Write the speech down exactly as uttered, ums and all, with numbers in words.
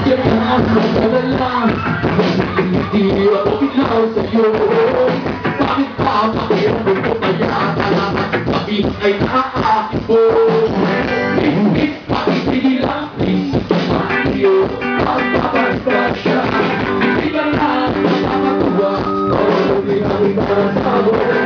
Ganyan ka na lang. Hindi ako pilaw sa'yo. Bakit ba pakiramdam ko kaya talaga bakit ay nakakakit mo? Ingit bakit binilang isip sa iyo. Magpapagpa siya. Hindi ka lang nakakatuwa. Oh, may kami para sa